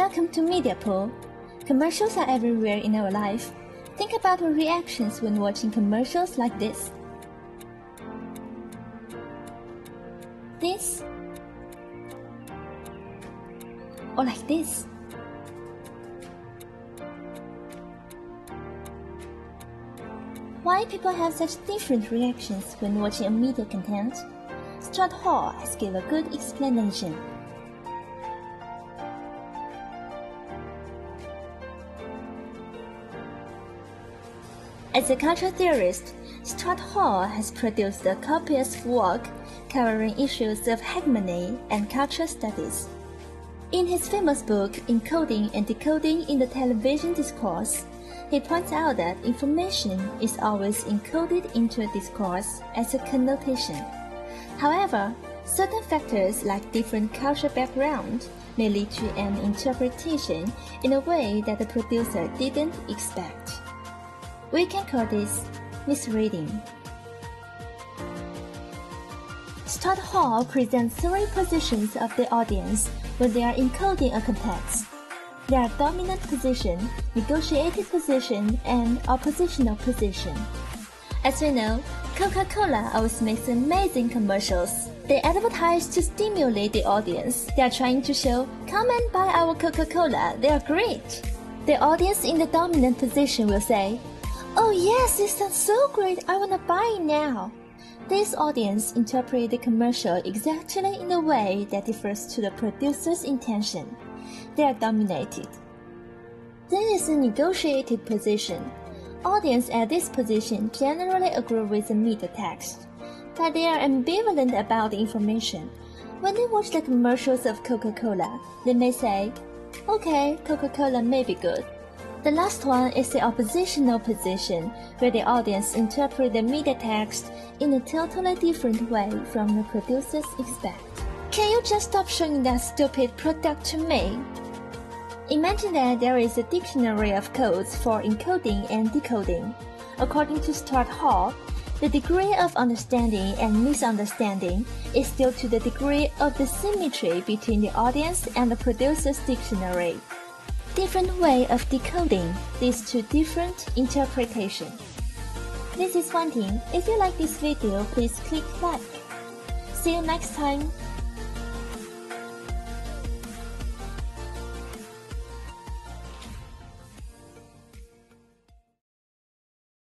Welcome to Media Pool. Commercials are everywhere in our life. Think about our reactions when watching commercials like this. This. Or like this. Why people have such different reactions when watching a media content? Stuart Hall has given a good explanation. As a culture theorist, Stuart Hall has produced a copious work covering issues of hegemony and culture studies. In his famous book, Encoding and Decoding in the Television Discourse, he points out that information is always encoded into a discourse as a connotation. However, certain factors like different cultural background may lead to an interpretation in a way that the producer didn't expect. We can call this misreading. Stuart Hall presents three positions of the audience when they are encoding a context. There are dominant position, negotiated position, and oppositional position. As we know, Coca-Cola always makes amazing commercials. They advertise to stimulate the audience. They are trying to show, come and buy our Coca-Cola, they are great. The audience in the dominant position will say, oh yes, this sounds so great, I wanna buy it now. This audience interprets the commercial exactly in a way that differs to the producer's intention. They are dominated. Then is the negotiated position. Audience at this position generally agree with the media text, but they are ambivalent about the information. When they watch the commercials of Coca-Cola, they may say, okay, Coca-Cola may be good. The last one is the oppositional position, where the audience interprets the media text in a totally different way from the producers expect. Can you just stop showing that stupid product to me? Imagine that there is a dictionary of codes for encoding and decoding. According to Stuart Hall, the degree of understanding and misunderstanding is due to the degree of the symmetry between the audience and the producer's dictionary. Different way of decoding leads to different interpretation. This is one thing. If you like this video, please click like. See you next time.